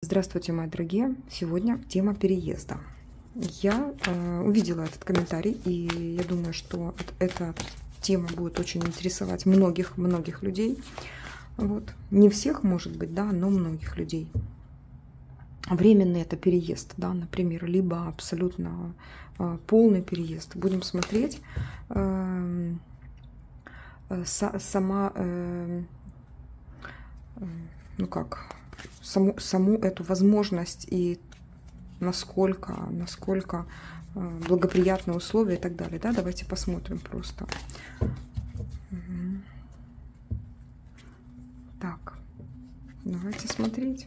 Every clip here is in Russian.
Здравствуйте, мои дорогие! Сегодня тема переезда. Я увидела этот комментарий, и я думаю, что эта тема будет очень интересовать многих людей. Вот. Не всех, может быть, да, но многих людей. Временный это переезд, да, например, либо абсолютно полный переезд. Будем смотреть саму эту возможность и насколько благоприятные условия и так далее. Да? Давайте посмотрим просто. Так, давайте смотреть,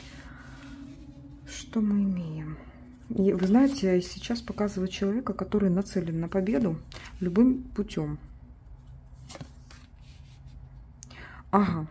что мы имеем. И вы знаете, сейчас показываю человека, который нацелен на победу любым путем. Ага.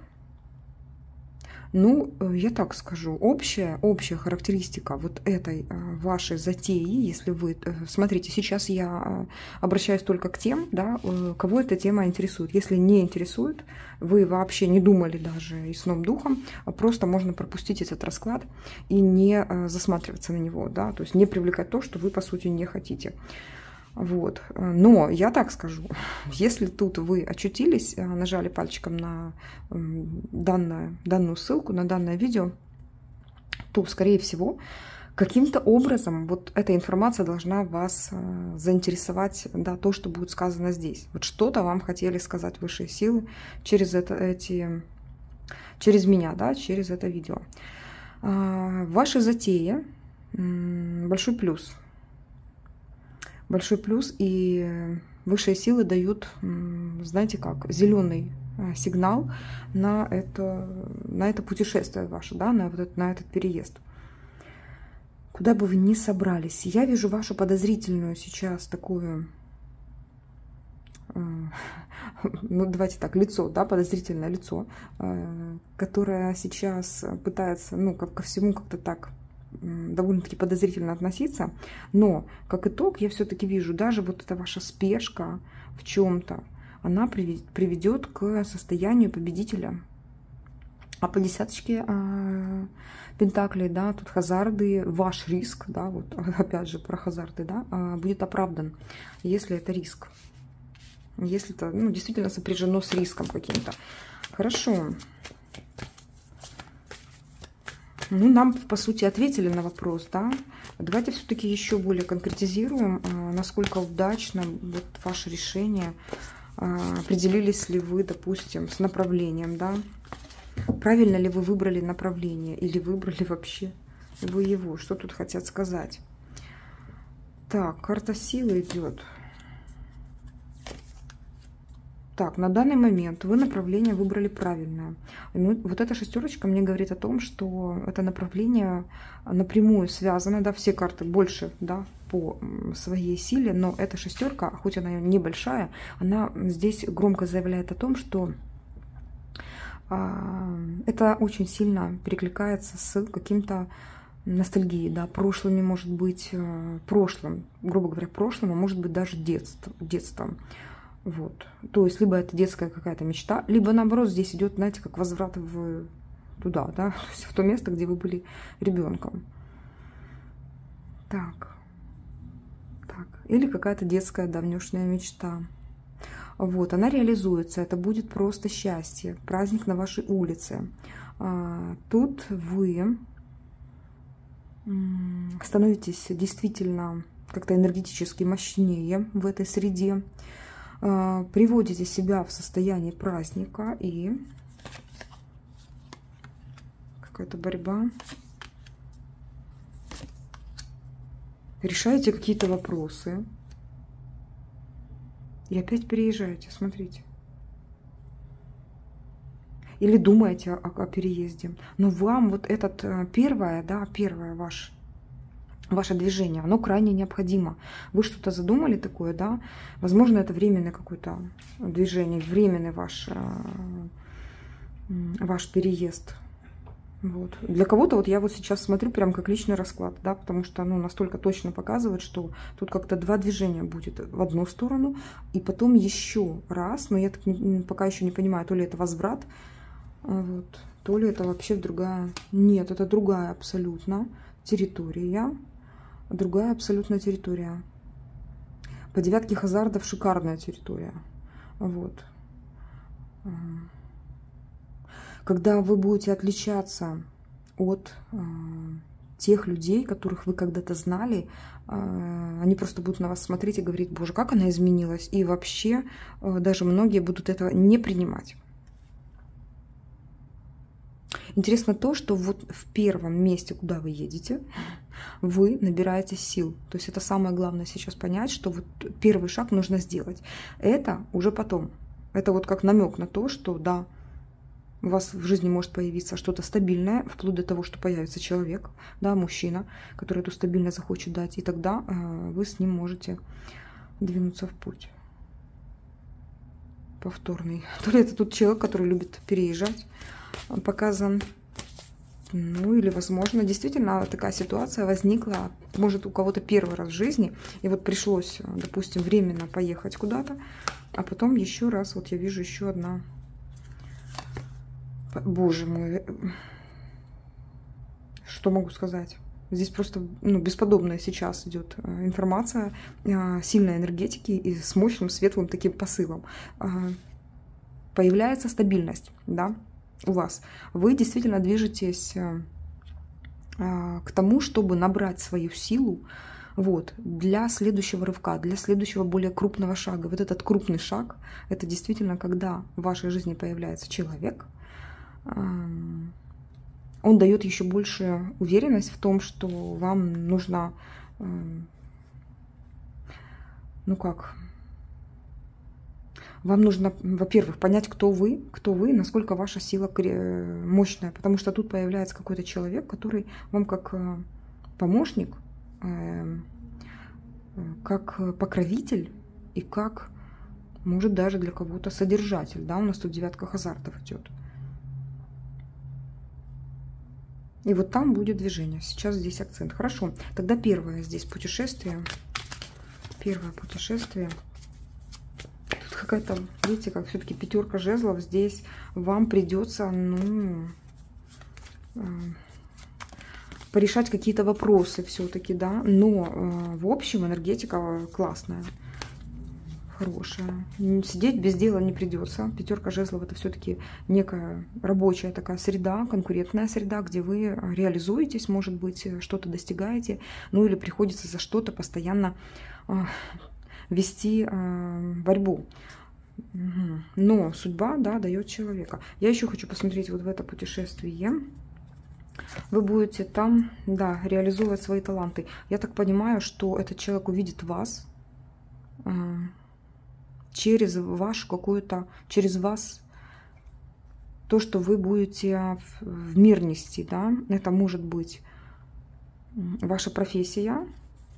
Ну, я так скажу, общая характеристика вот этой вашей затеи, если вы... Смотрите, сейчас я обращаюсь только к тем, да, кого эта тема интересует. Если не интересует, вы вообще не думали даже и сном духом, просто можно пропустить этот расклад и не засматриваться на него, да, то есть не привлекать то, что вы, по сути, не хотите. Вот. Но я так скажу, если тут вы очутились, нажали пальчиком на данную ссылку, на данное видео, то, скорее всего, каким-то образом вот эта информация должна вас заинтересовать, да, то, что будет сказано здесь. Вот что-то вам хотели сказать высшие силы через меня, да, через это видео. В вашей затее большой плюс. Большой плюс, и высшие силы дают, знаете как, зеленый сигнал на это путешествие ваше, да, на этот переезд. Куда бы вы ни собрались. Я вижу вашу подозрительную сейчас такую, ну давайте так, лицо, да, подозрительное лицо, которое сейчас пытается, ну, ко всему как-то так довольно-таки подозрительно относиться, но как итог я все-таки вижу, даже вот эта ваша спешка в чем-то, она приведет к состоянию победителя. А по десяточке пентаклей, да, тут хазарды, ваш риск, да, вот опять же про хазарды, да, будет оправдан, если это риск, если это, ну, действительно сопряжено с риском каким-то. Хорошо. Ну, нам, по сути, ответили на вопрос, да. Давайте все-таки еще более конкретизируем, насколько удачно вот ваше решение, определились ли вы, допустим, с направлением, да. Правильно ли вы выбрали направление или выбрали вообще вы его, что тут хотят сказать. Так, карта силы идет. Так, на данный момент вы направление выбрали правильное. Ну, вот эта шестерочка мне говорит о том, что это направление напрямую связано, да, все карты больше, да, по своей силе, но эта шестерка, хоть она небольшая, она здесь громко заявляет о том, что это очень сильно перекликается с каким-то ностальгией, да, прошлыми, может быть, прошлым, грубо говоря, прошлым, а может быть даже детством. Вот. То есть, либо это детская какая-то мечта, либо наоборот, здесь идет, знаете, как возврат туда, да, то есть в то место, где вы были ребенком. Так. Или какая-то детская давнешняя мечта. Вот, она реализуется, это будет просто счастье, праздник на вашей улице. Тут вы становитесь действительно как-то энергетически мощнее в этой среде. Приводите себя в состояние праздника и какая-то борьба. Решаете какие-то вопросы. И опять переезжаете, смотрите. Или думаете о переезде. Но вам вот первое ваше движение, оно крайне необходимо. Вы что-то задумали такое, да? Возможно, это временное какое-то движение, временный ваш переезд. Вот. Для кого-то вот я вот сейчас смотрю прям как личный расклад, да, потому что оно настолько точно показывает, что тут как-то два движения будет в одну сторону, и потом еще раз, но я так пока еще не понимаю, то ли это возврат, вот, то ли это вообще другая... Нет, это другая абсолютно территория. Другая абсолютно территория. По девятке хазардов шикарная территория. Вот. Когда вы будете отличаться от тех людей, которых вы когда-то знали, они просто будут на вас смотреть и говорить: боже, как она изменилась. И вообще даже многие будут этого не принимать. Интересно то, что вот в первом месте, куда вы едете, вы набираете сил. То есть это самое главное сейчас понять, что вот первый шаг нужно сделать. Это уже потом. Это вот как намек на то, что да, у вас в жизни может появиться что-то стабильное, вплоть до того, что появится человек, да, мужчина, который эту стабильность захочет дать. И тогда вы с ним можете двинуться в путь повторный. То ли это тут человек, который любит переезжать, показан. Ну или, возможно, действительно такая ситуация возникла, может, у кого-то первый раз в жизни, и вот пришлось, допустим, временно поехать куда-то, а потом еще раз, вот я вижу еще одна. Боже мой, что могу сказать? Здесь просто бесподобная сейчас идет информация, сильной энергетики и с мощным светлым таким посылом. Появляется стабильность, да, у вас. Вы действительно движетесь к тому, чтобы набрать свою силу вот, для следующего рывка, для следующего более крупного шага. Вот этот крупный шаг, это действительно, когда в вашей жизни появляется человек, он дает еще больше уверенность в том, что вам нужно, вам нужно, во-первых, понять, кто вы, насколько ваша сила мощная, потому что тут появляется какой-то человек, который вам как помощник, как покровитель и как, может, даже для кого-то содержатель, да, у нас тут девятка хазардов идет. И вот там будет движение. Сейчас здесь акцент. Хорошо. Тогда первое здесь путешествие. Первое путешествие. Тут какая-то, видите, как все-таки пятерка жезлов. Здесь вам придется, порешать какие-то вопросы все-таки, да. Но в общем энергетика классная. Хорошая. Сидеть без дела не придется. Пятерка жезлов — это все-таки некая рабочая такая среда, конкурентная среда, где вы реализуетесь, может быть, что-то достигаете, ну или приходится за что-то постоянно вести борьбу. Но судьба, да, дает человека. Я еще хочу посмотреть вот в это путешествие. Вы будете там, да, реализовывать свои таланты. Я так понимаю, что этот человек увидит вас через вашу какую-то, через вас, то, что вы будете в мир нести, да, это может быть ваша профессия.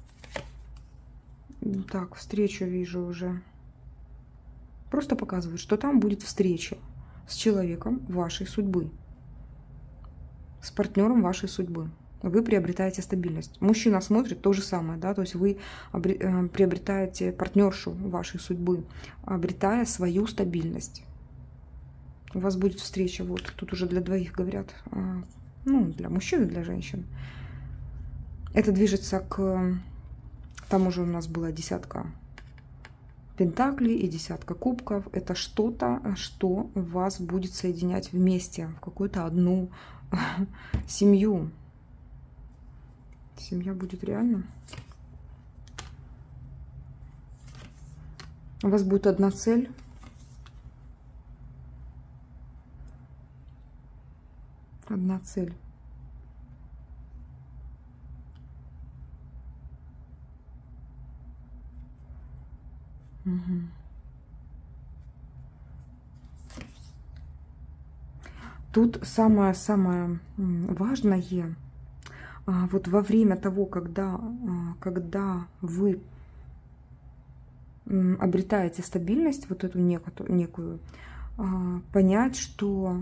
Так, встречу вижу уже. Просто показывает, что там будет встреча с человеком вашей судьбы, с партнером вашей судьбы. Вы приобретаете стабильность. Мужчина смотрит то же самое, да, то есть вы приобретаете партнершу вашей судьбы, обретая свою стабильность. У вас будет встреча, вот тут уже для двоих говорят, ну, для мужчин и для женщин. Это движется к тому же, у нас была десятка пентаклей и десятка кубков. Это что-то, что вас будет соединять вместе в какую-то одну семью. Семья будет реально. У вас будет одна цель. Одна цель. Угу. Тут самое-самое важное, вот во время того, когда вы обретаете стабильность, вот эту некую, понять, что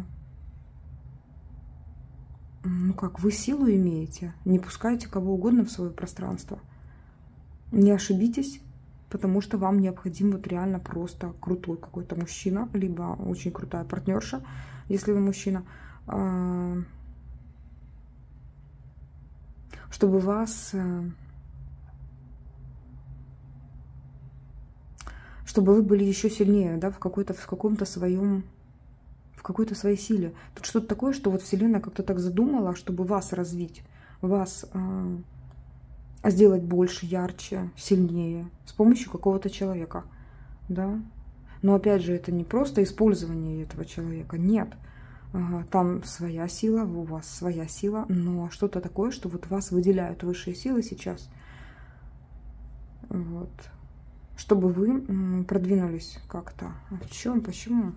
как вы силу имеете, не пускайте кого угодно в свое пространство. Не ошибитесь, потому что вам необходим вот реально просто крутой какой-то мужчина, либо очень крутая партнерша, если вы мужчина, чтобы вас... Чтобы вы были еще сильнее, да, в какой-то своей силе. Тут что-то такое, что вот Вселенная как-то так задумала, чтобы вас развить, вас сделать больше, ярче, сильнее с помощью какого-то человека, да. Но опять же, это не просто использование этого человека, нет. Там своя сила, у вас своя сила, но что-то такое, что вот вас выделяют высшие силы сейчас. Вот. Чтобы вы продвинулись как-то. А в чем? Почему?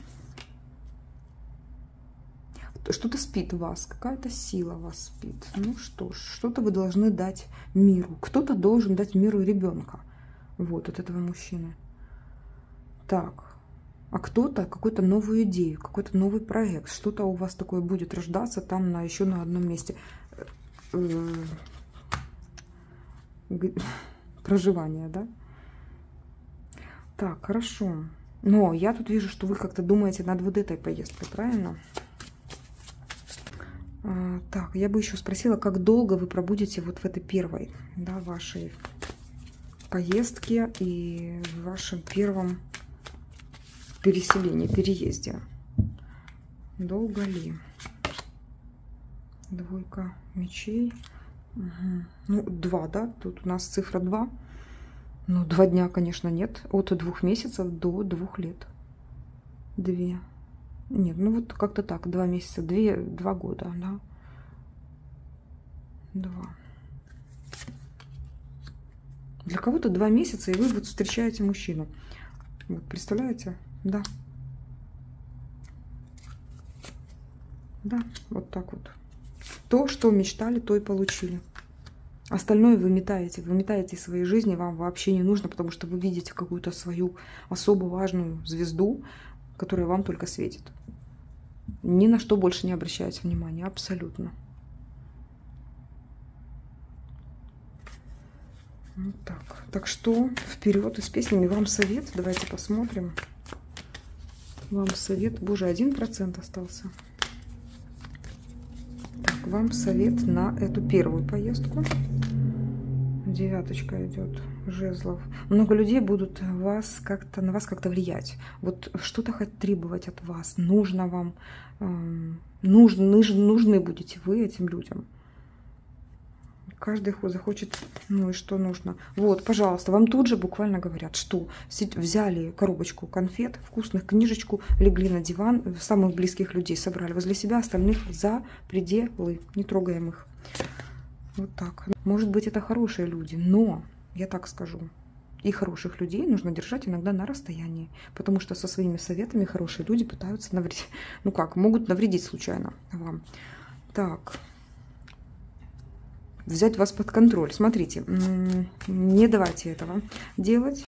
Что-то спит в вас, какая-то сила вас спит. Ну что ж, что-то вы должны дать миру. Кто-то должен дать миру ребенка. Вот, от этого мужчины. Так. А кто-то какую-то новую идею, какой-то новый проект. Что-то у вас такое будет рождаться там еще на одном месте. Проживание, да? Так, хорошо. Но я тут вижу, что вы как-то думаете над вот этой поездкой, правильно? Так, я бы еще спросила, как долго вы пробудете вот в этой первой, да, вашей поездке и в вашем первом переселении, переезде. Долго ли? Двойка мечей. Угу. Ну, 2, да? Тут у нас цифра 2. Ну, 2 дня, конечно, нет. От 2 месяцев до 2 лет. 2. Нет, ну вот как-то так. 2 месяца, 2 года, да. 2. Для кого-то 2 месяца, и вы вот встречаете мужчину. Вот, представляете? Да. Да, вот так вот. То, что мечтали, то и получили. Остальное вы метаете из своей жизни, вам вообще не нужно, потому что вы видите какую-то свою особо важную звезду, которая вам только светит. Ни на что больше не обращаете внимания, абсолютно. Вот так. Так что вперед и с песнями. Вам совет, давайте посмотрим. Вам совет, боже, 1% остался. Так, вам совет на эту первую поездку. 9 идет жезлов. Много людей будут на вас как-то влиять. Вот что-то хотят требовать от вас. Нужно вам, нужны будете вы этим людям. Каждый захочет, ну и что нужно. Вот, пожалуйста, вам тут же буквально говорят, что взяли коробочку конфет, вкусных, книжечку, легли на диван, самых близких людей собрали возле себя, остальных за пределы, не трогаем их. Вот так. Может быть, это хорошие люди, но, я так скажу, и хороших людей нужно держать иногда на расстоянии, потому что со своими советами хорошие люди пытаются навредить, ну как, могут навредить случайно вам. Так. Взять вас под контроль. Смотрите, не давайте этого делать.